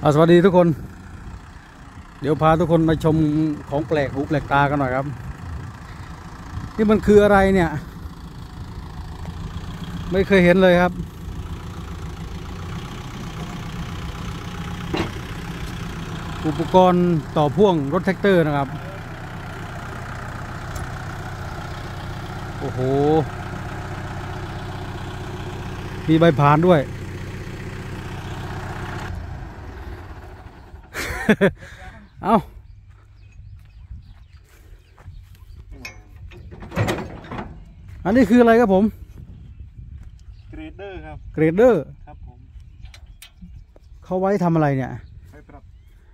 สวัสดีทุกคนเดี๋ยวพาทุกคนมาชมของแปลกหูแปลกตากันหน่อยครับนี่มันคืออะไรเนี่ยไม่เคยเห็นเลยครับอุปกรณ์ต่อพ่วงรถแท็กเตอร์นะครับโอ้โหมีใบผ่านด้วย เอาอันนี้คืออะไรครับผมเกรดเดอร์ครับเกรดเดอร์ครับผมเขาไว้ทำอะไรเนี่ยไปปรับ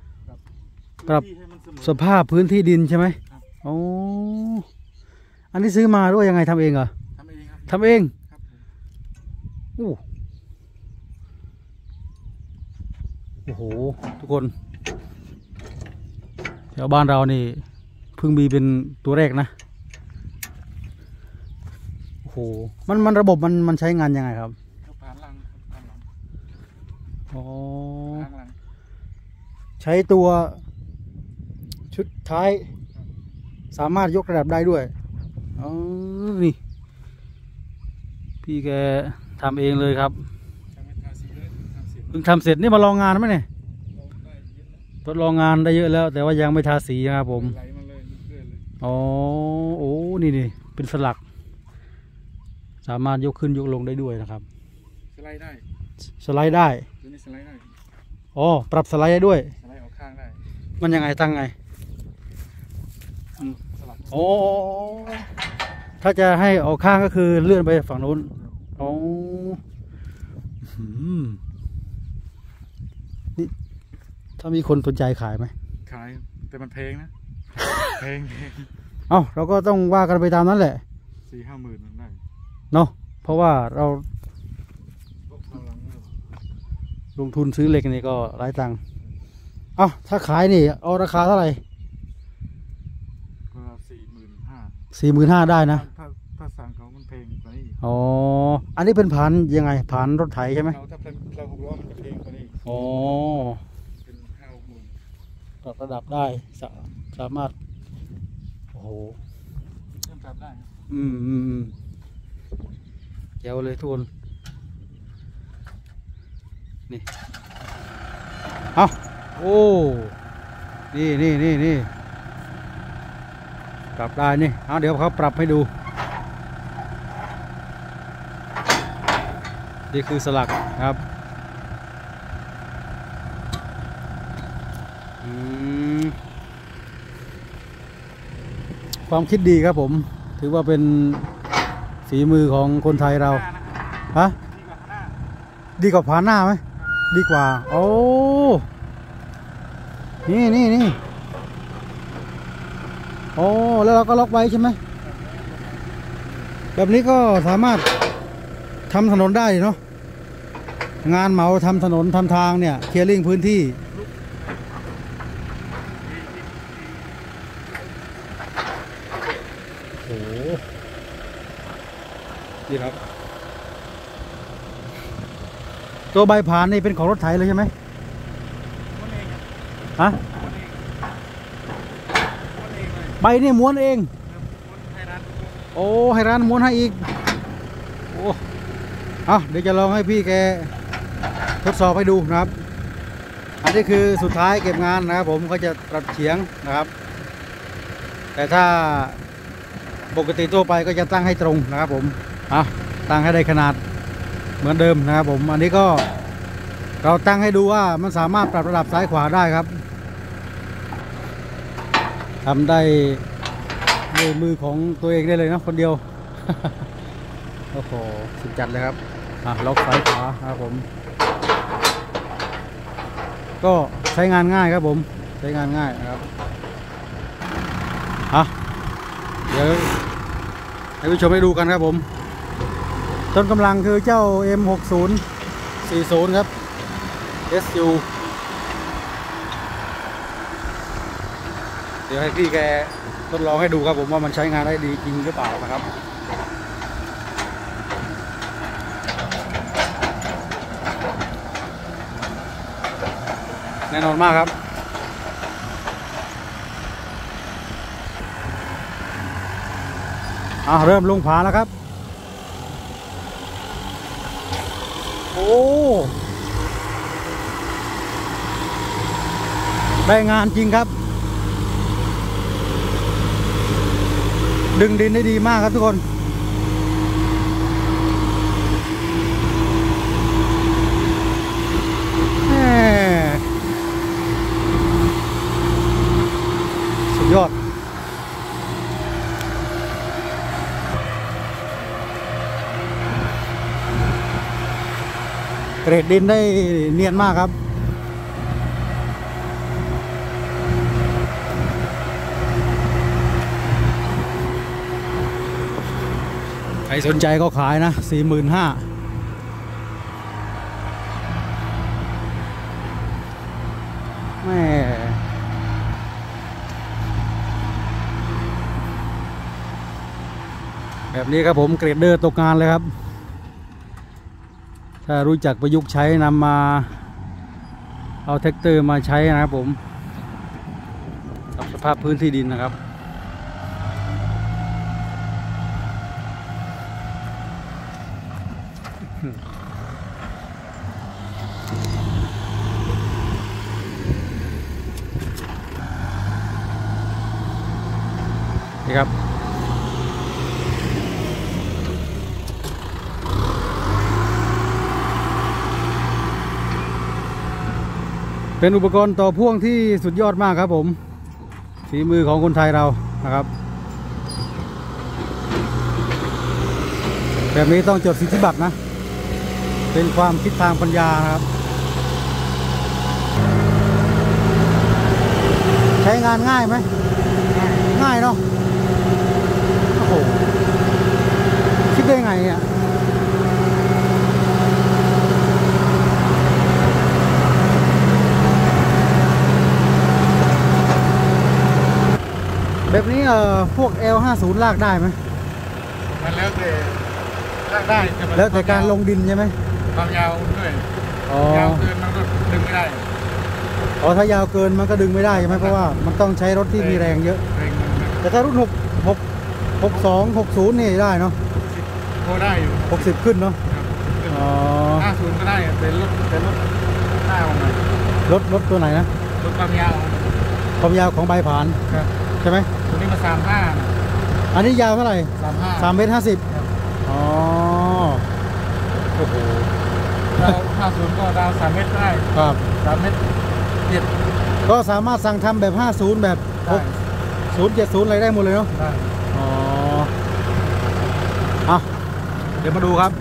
สภาพพื้นที่ดินใช่ไหมโอ้อันนี้ซื้อมาด้วยยังไงทำเองเหรอทำเองครับทำเองครับโอ้โหทุกคนแถวบ้านเรานี่เพิ่งมีเป็นตัวแรกนะโอ้โหมันระบบมันใช้งานยังไงครับผ่านหลังอ๋อใช้ตัวชุดท้ายสามารถยกระดับได้ด้วยอ๋อนี่พี่แกทำเองเลยครับเพิ่งทำเสร็จนี่มาลองงานไหมเนี่ยทดลองงานได้เยอะแล้วแต่ว่ายังไม่ทาสีครับผมอ๋อโอ้นี่เป็นสลักสามารถยกขึ้นยกลงได้ด้วยนะครับสไลด์ได้สไลด์ได้ตัวนี้สไลด์ได้อ๋อปรับสไลด์ได้ด้วยสไลด์ออกข้างได้มันยังไงตั้งไงโอ้ถ้าจะให้ออกข้างก็คือเลื่อนไปฝั่งนู้นอ๋อนี่ถ้ามีคนสนใจขายไหมขายแต่มันเพลงนะเพลงเอ้าเราก็ต้องว่ากันไปตามนั้นแหละ 4-5 หมื่นได้เนาะเพราะว่าเราลงทุนซื้อเหล็กนี่ก็หลายตังค์เอ้าถ้าขายนี่เอาราคาเท่าไหร่ก็ 45,000ได้นะถ้าสั่งเขามันเพลงกว่านี้อ๋ออันนี้เป็นผ่านยังไงผ่านรถไถใช่ไหมถ้าเป็นเรา6 ล้อมันจะเพลงกว่านี้อ๋อเป็น5-6 หมื่นปรับระดับได้สามารถโอ้โหเริ่มปรับได้เจ๋วเลยทุกคนนี่เอาโอ้นี่ปรับได้นี่เอาเดี๋ยวเขาปรับให้ดูนี่คือสลักครับความคิดดีครับผมถือว่าเป็นฝีมือของคนไทยเราฮะดีกว่าผ่านหน้าไหมดีกว่าโอ้นี่โอ้แล้วเราก็ล็อกไว้ใช่ไหมแบบนี้ก็สามารถทำถนนได้เนาะงานเหมาทำถนนทำทางเนี่ยเคลียร์ลิงพื้นที่โอ้ดีครับตัวใบผ่านนี่เป็นของรถไถเลยใช่ไหมฮะใบนี่ม้วนเองโอ้ให้ร้านม้วนให้อีกโอ้เอาเดี๋ยวจะลองให้พี่แกทดสอบให้ดูนะครับอันนี้คือสุดท้ายเก็บงานนะครับผมก็จะปรับเฉียงนะครับแต่ถ้าปกติทั่วไปก็จะตั้งให้ตรงนะครับผมตั้งให้ได้ขนาดเหมือนเดิมนะครับผมอันนี้ก็เราตั้งให้ดูว่ามันสามารถปรับระดับซ้ายขวาได้ครับทำได้ด้วยมือของตัวเองได้เลยนะคนเดียวโอ้โหสุดจัดเลยครับล็อกซ้ายขวาครับผมก็ใช้งานง่ายครับผมใช้งานง่ายนะครับเดี๋ยวให้ผู้ชมให้ดูกันครับผมต้นกำลังคือเจ้า M6040 ครับ SU เดี๋ยวให้พี่แกทดลองให้ดูครับผมว่ามันใช้งานได้ดีจริงหรือเปล่านะครับแน่นอนมากครับเริ่มลงผาแล้วครับโอ้ได้งานจริงครับดึงดินได้ดีมากครับทุกคนสุดยอดเกรดดินได้เนียนมากครับใครสนใจก็ขายนะ 45,000แม่แบบนี้ครับผมเกรดเดอร์ตกงานเลยครับถ้ารู้จักประยุกต์ใช้นำมาเอาแท็กเตอร์มาใช้นะครับผมกับสภาพพื้นที่ดินนะครับนี่ครับเป็นอุปกรณ์ต่อพ่วงที่สุดยอดมากครับผมฝีมือของคนไทยเรานะครับแบบนี้ต้องจดสิทธิบัตรนะเป็นความคิดทางปัญญาครับใช้งานง่ายไหมง่ายเนาะโอ้โหคิดได้ไงอ่ะแบบนี้พวก L50 ลากได้ไหมมันแล้วแต่ลากได้แล้วแต่การลงดินใช่ไหมความยาวด้วยยาวเกินมันก็ดึงไม่ได้ถ้ายาวเกินมันก็ดึงไม่ได้ใช่ไหมเพราะว่ามันต้องใช้รถที่มีแรงเยอะแต่ถ้ารุ่น62 60นี่ได้เนาะพอได้อยู่ 60ขึ้นเนาะ 50ก็ได้เป็นรถหน้าของมันรถตัวไหนนะรถความยาวของใบผ่านใช่ไหมตัวนี้มา35นะอันนี้ยาวเท่าไหร่3 เมตร 50อ๋อโอ้โหเรา50ก็ดาว3 เมตรได้ครับ 3 เมตร7 ก็สามารถสั่งทำแบบ50แบบ60 70อะไรได้หมดเลยเนาะอ๋อเดี๋ยวมาดูครับ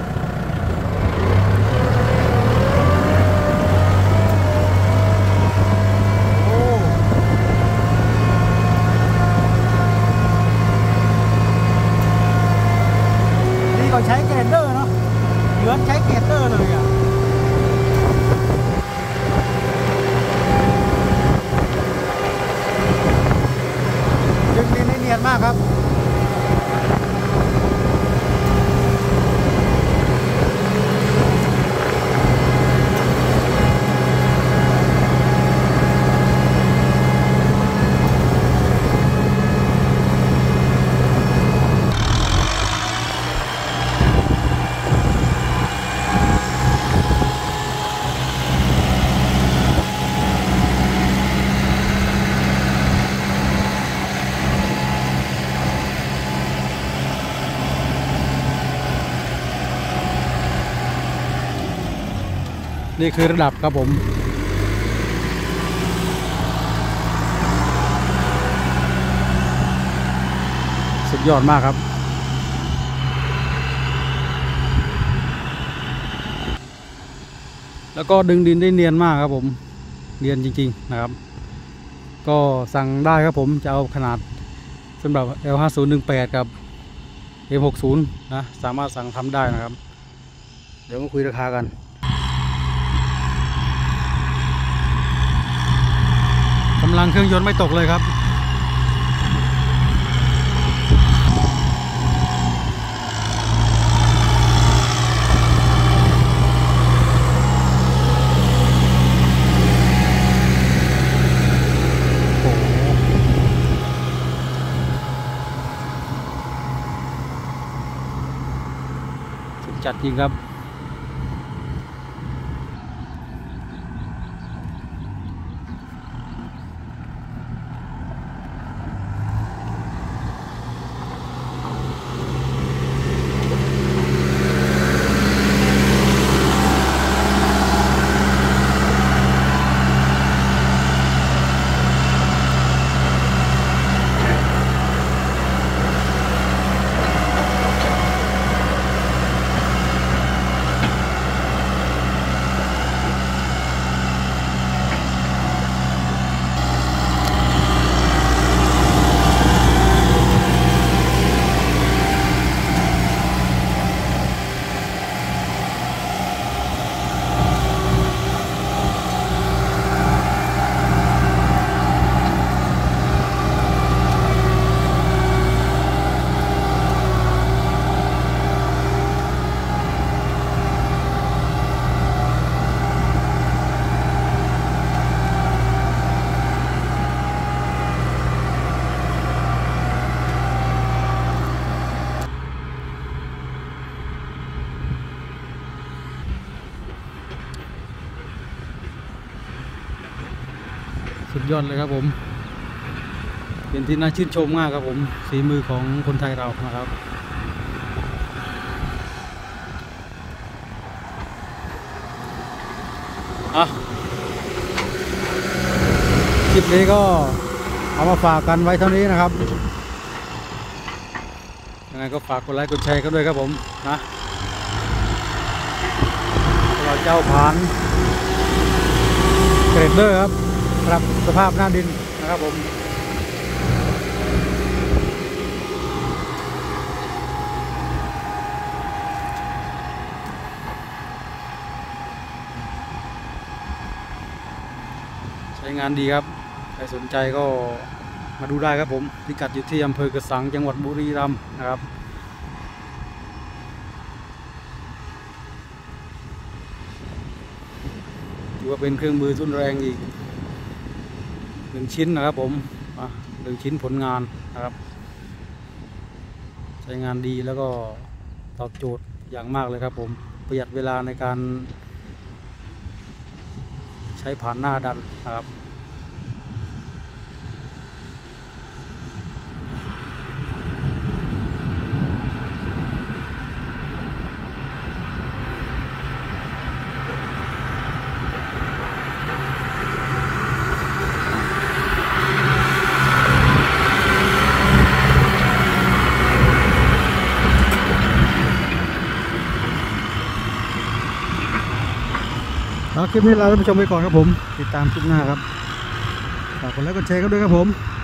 นี่ก็ใช้เกรดเดอร์เนาะเหมือนใช้เกรดเดอร์เลยอ่ะดึงดินได้เนียนมากครับนี่คือระดับครับผมสุดยอดมากครับแล้วก็ดึงดินได้เนียนมากครับผมเนียนจริงๆนะครับก็สั่งได้ครับผมจะเอาขนาดสำหรับ L5018 กับ M60 นะสามารถสั่งทำได้นะครับเดี๋ยวมาคุยราคากันกำลังเครื่องยนต์ไม่ตกเลยครับจริงครับสุดยอดเลยครับผมเป็นที่น่าชื่นชมมากครับผมฝีมือของคนไทยเรานะครับคลิปนี้ก็เอามาฝากกันไว้เท่านี้นะครับยังไงก็ฝากกดไลค์กดแชร์กันด้วยครับผมนะเราเจ้าผานเกรดเดอร์ครับครับสภาพหน้าดินนะครับผมใช้งานดีครับใครสนใจก็มาดูได้ครับผมพิกัดอยู่ที่อำเภอกระสังจังหวัดบุรีรัมย์นะครับถือว่าเป็นเครื่องมือทุนแรงอีก1 ชิ้นนะครับผม1 ชิ้นผลงานนะครับใช้งานดีแล้วก็ตอบโจทย์อย่างมากเลยครับผมประหยัดเวลาในการใช้ผ่านหน้าดันนะครับคลิปนี้ลาท่านผู้ชมไปก่อนครับผมติดตามคลิปหน้าครับฝากกดไลค์กดแชร์กันด้วยครับผม